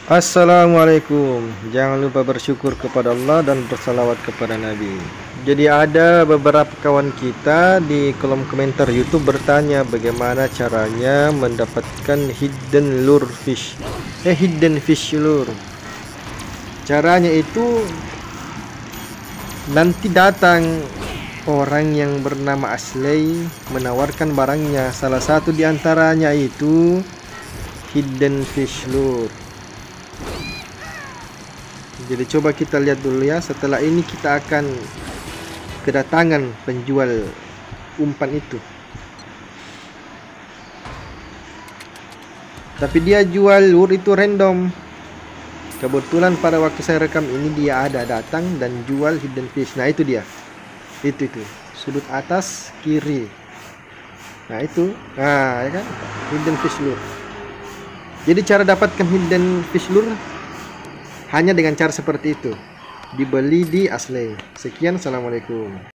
Assalamualaikum. Jangan lupa bersyukur kepada Allah dan bersalawat kepada Nabi. Jadi ada beberapa kawan kita di kolom komentar YouTube bertanya bagaimana caranya mendapatkan hidden lure fish. Hidden fish lure. Caranya itu nanti datang orang yang bernama Asley menawarkan barangnya. Salah satu di antaranya itu hidden fish lure. Jadi coba kita lihat dulu ya. Setelah ini kita akan kedatangan penjual umpan itu. Tapi dia jual lure itu random. Kebetulan pada waktu saya rekam ini dia ada datang dan jual hidden fish. Nah itu dia. Itu sudut atas kiri. Nah itu. Nah ya kan, hidden fish lure. Jadi cara dapatkan hidden fish lure hanya dengan cara seperti itu. Dibeli di Asley. Sekian, assalamualaikum.